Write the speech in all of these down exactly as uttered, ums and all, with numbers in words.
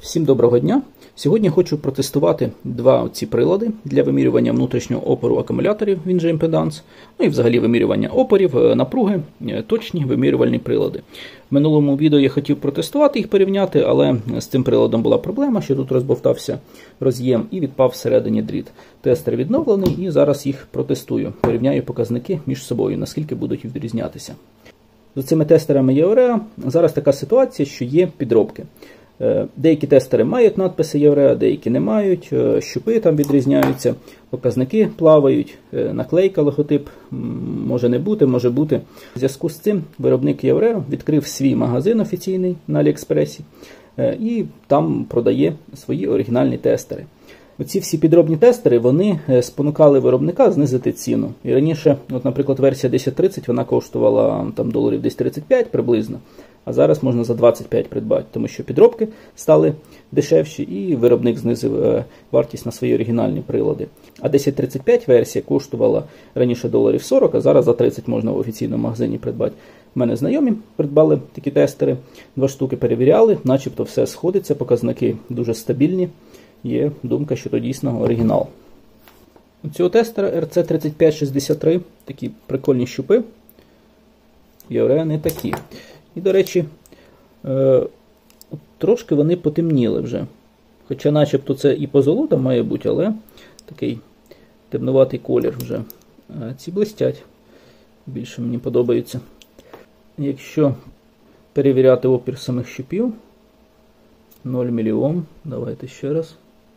Всім доброго дня! Сьогодні хочу протестувати два ці прилади для вимірювання внутрішнього опору акумуляторів, він же імпеданс, ну і взагалі вимірювання опорів, напруги, точні вимірювальні прилади. В минулому відео я хотів протестувати їх, порівняти, але з цим приладом була проблема, що тут розбовтався роз'єм і відпав всередині дріт. Тестер відновлений і зараз їх протестую. Порівняю показники між собою, наскільки будуть відрізнятися. З цими тестерами Євреа зараз така ситуація, що є підробки. Деякі тестери мають надписи Євреа, деякі не мають, щупи там відрізняються, показники плавають, наклейка, логотип може не бути, може бути. В зв'язку з цим виробник Євреа відкрив свій магазин офіційний на Аліекспресі і там продає свої оригінальні тестери. Оці всі підробні тестери, вони спонукали виробника знизити ціну. І раніше, от, наприклад, версія десять тридцять, вона коштувала там доларів десь тридцять п'ять приблизно, а зараз можна за двадцять п'ять придбати, тому що підробки стали дешевші і виробник знизив вартість на свої оригінальні прилади. А десять тридцять п'ять версія коштувала раніше доларів сорок, а зараз за тридцять можна в офіційному магазині придбати. У мене знайомі придбали такі тестери, два штуки перевіряли, начебто все сходиться, показники дуже стабільні. Є думка, що то дійсно оригінал. У цього тестера ар це тридцять п'ять шістдесят три, такі прикольні щупи. Євреа не такі. І, до речі, е, трошки вони потемніли вже. Хоча начебто це і позолота має бути, але такий темнуватий колір вже. А ці блистять. Більше мені подобаються. Якщо перевіряти опір самих щупів, ноль міліом, давайте ще раз.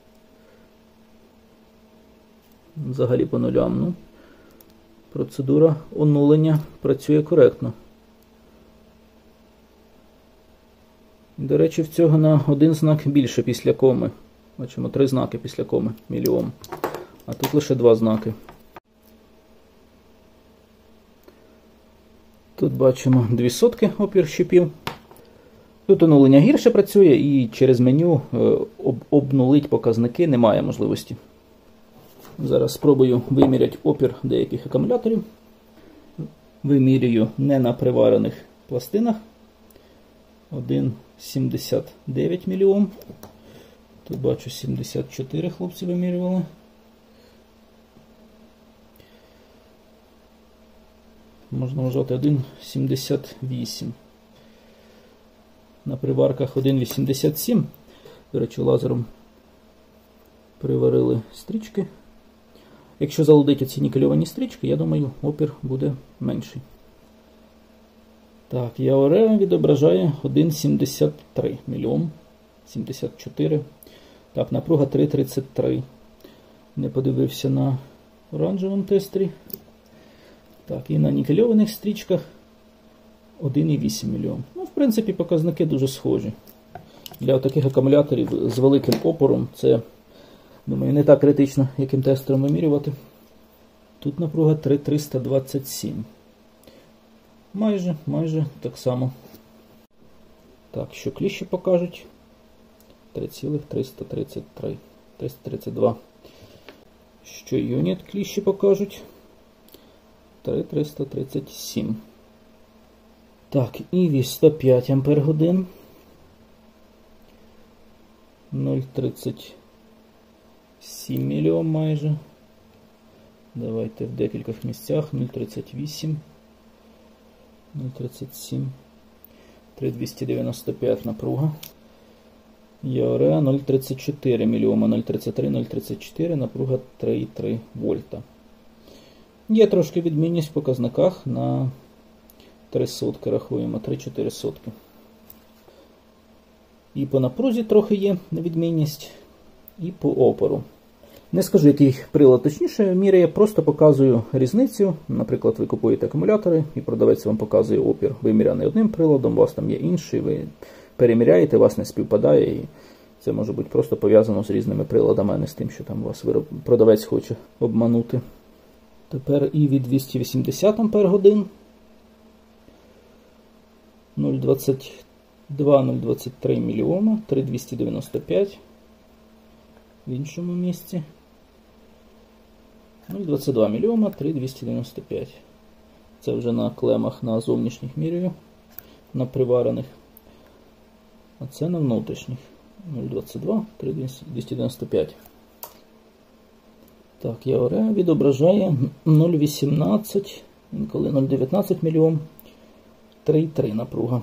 Взагалі по нулям. Ну, процедура онулення працює коректно. До речі, в цього на один знак більше після коми. Бачимо, три знаки після коми, міліом. А тут лише два знаки. Тут бачимо дві сотки опір щупів. Тут онулення гірше працює і через меню об обнулити показники немає можливості. Зараз спробую виміряти опір деяких акумуляторів. Вимірюю не на приварених пластинах. один сімдесят дев'ять міліом. Тут бачу сімдесят чотири хлопці вимірювали. Можна вважати один сімдесят вісім. На приварках один вісімдесят сім. До речі, лазером приварили стрічки. Якщо залудити ці нікельовані стрічки, я думаю, опір буде менший. Так, Євреа відображає один сімдесят три міліом. сімдесят чотири. Так, напруга три тридцять три. Не подивився на оранжевому тестері. Так, і на нікельованих стрічках один вісім міліом. Ну, в принципі, показники дуже схожі. Для таких акумуляторів з великим опором це, думаю, не так критично, яким тестером вимірювати. Тут напруга три триста двадцять сім. Майже, майже так само. Так, що кліщі покажуть? три триста тридцять три. триста тридцять два. Що юніт кліщі покажуть? три триста тридцять сім. Так, і ві сто п'ять ампер годин. нуль тридцять сім міліом майже. Давайте в декількох місцях. нуль тридцять вісім. нуль тридцять сім. три двісті дев'яносто п'ять напруга. Євреа нуль тридцять чотири міліома. нуль тридцять три, нуль тридцять чотири. Напруга три три вольта. Є трошки відмінність в показниках на три сотки рахуємо, три-чотири сотки. І по напрузі трохи є відмінність, і по опору. Не скажу, який прилад точніше міряє, просто показую різницю. Наприклад, ви купуєте акумулятори, і продавець вам показує опір виміряний одним приладом, у вас там є інший, ви переміряєте, у вас не співпадає, і це може бути просто пов'язано з різними приладами, а не з тим, що там вас продавець хоче обманути. Тепер і від двісті вісімдесят ампер годин. нуль двадцять два - нуль двадцять три міліома, три двісті дев'яносто п'ять в іншому місці. нуль двадцять два міліома, три двісті дев'яносто п'ять. Це вже на клемах на зовнішніх міряю, на приварених. А це на внутрішніх. нуль двадцять два, три двісті дев'яносто п'ять. Так, ЯОРЕА відображає нуль вісімнадцять, інколи нуль дев'ятнадцять мільйон, три і три напруга.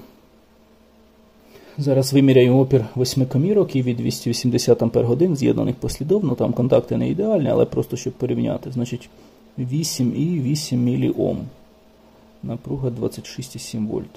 Зараз виміряю опір восьми комірок і від двісті вісімдесят ампер годин з'єднаних послідовно. Там контакти не ідеальні, але просто щоб порівняти. Значить, вісім і вісім міліом. Напруга двадцять шість і сім вольт.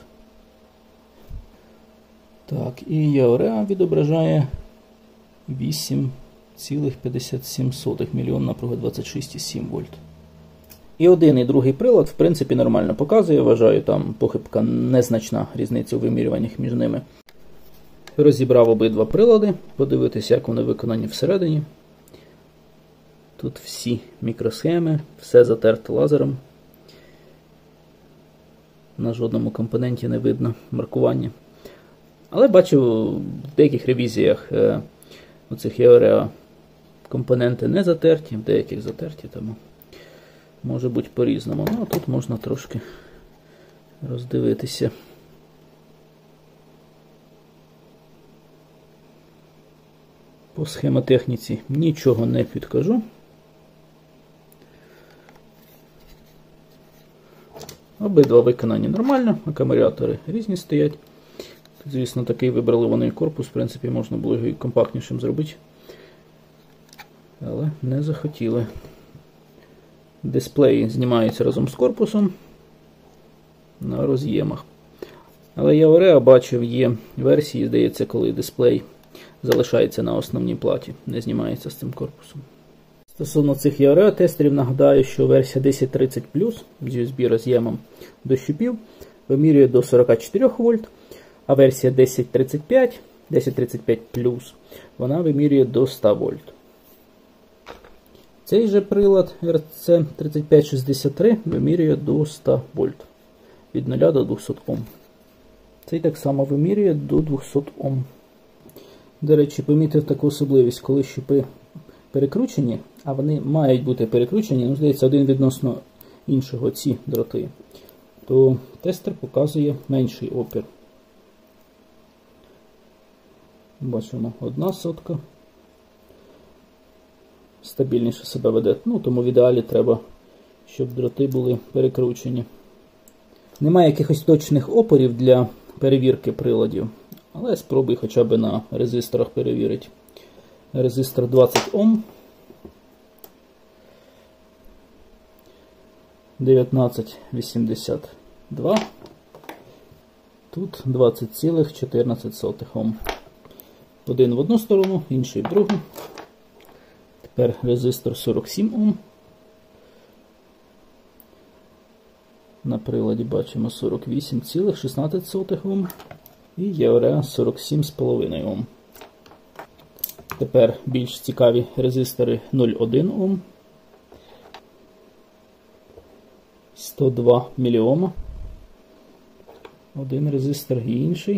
Так, і ЯОРЕА відображає вісім цілих п'ятдесят сім сотих мільйон, напруга двадцять шість і сім вольт. І один, і другий прилад, в принципі, нормально показує. Вважаю, там похибка незначна, різниця у вимірюваннях між ними. Розібрав обидва прилади, подивитися, як вони виконані всередині. Тут всі мікросхеми, все затерто лазером. На жодному компоненті не видно маркування. Але бачу, в деяких ревізіях е, оцих ЯОРЕА компоненти не затерті, в деяких затерті, тому може бути по-різному. Ну, а тут можна трошки роздивитися. По схемотехніці нічого не підкажу. Обидва виконані нормально, акумулятори різні стоять. Тут, звісно, такий вибрали вони корпус, в принципі, можна було його і компактнішим зробити. Але не захотіли. Дисплеї знімаються разом з корпусом на роз'ємах. Але ЯОРЕА бачив, є версії, здається, коли дисплей залишається на основній платі, не знімається з цим корпусом. Стосовно цих ЯОРЕА тестерів, нагадаю, що версія десять тридцять плюс з ю ес бі роз'ємом до щупів вимірює до сорок чотири вольт, а версія десять тридцять п'ять, десять тридцять п'ять плюс, вона вимірює до ста вольт. Цей же прилад ар це тридцять п'ять шістдесят три вимірює до ста вольт, від нуля до двохсот Ом. Цей так само вимірює до двохсот Ом. До речі, помітив таку особливість, коли щупи перекручені, а вони мають бути перекручені, ну, здається, один відносно іншого, ці дроти, то тестер показує менший опір. Бачимо, одна сотка. Стабільніше себе веде. Ну, тому в ідеалі треба, щоб дроти були перекручені. Немає якихось точних опорів для перевірки приладів, але спробуй хоча б на резисторах перевірити. Резистор двадцять Ом. дев'ятнадцять вісімдесят два. Тут двадцять цілих чотирнадцять сотих Ом. Один в одну сторону, інший в другу. Тепер резистор сорок сім Ом. На приладі бачимо сорок вісім цілих шістнадцять сотих Ом. І ЯОРЕА сорок сім цілих п'ять десятих Ом. Тепер більш цікаві резистори нуль цілих один Ом. сто два міліома. Один резистор і інший.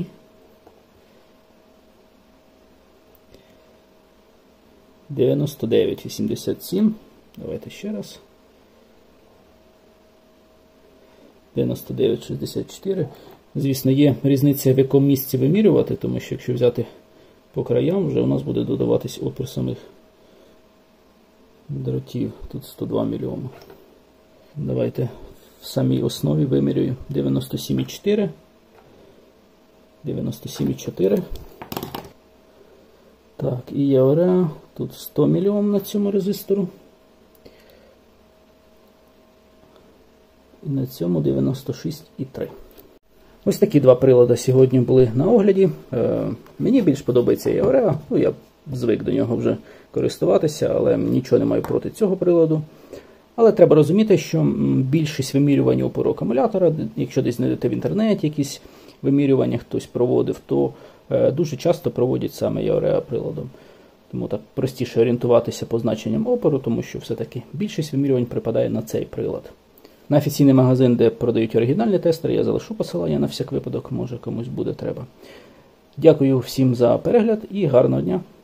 дев'яносто дев'ять вісімдесят сім. Давайте ще раз. дев'яносто дев'ять шістдесят чотири. Звісно, є різниця, в якому місці вимірювати, тому що якщо взяти по краям, вже у нас буде додаватись опір самих дротів. Тут сто два міліома. Давайте в самій основі вимірюю дев'яносто сім цілих чотири. дев'яносто сім цілих чотири. Так, і ЯОРЕА. Тут сто міліом на цьому резистору. І на цьому дев'яносто шість цілих три. Ось такі два прилади сьогодні були на огляді. Е, мені більш подобається ЯОРЕА. Ну, я звик до нього вже користуватися, але нічого не маю проти цього приладу. Але треба розуміти, що більшість вимірювань опору акумулятора, якщо десь знайдете в інтернеті якісь вимірювання, хтось проводив, то е, дуже часто проводять саме ЯОРЕА приладом. Тому так простіше орієнтуватися по значенням опору, тому що все-таки більшість вимірювань припадає на цей прилад. На офіційний магазин, де продають оригінальні тестери, я залишу посилання на всяк випадок, може комусь буде треба. Дякую всім за перегляд і гарного дня!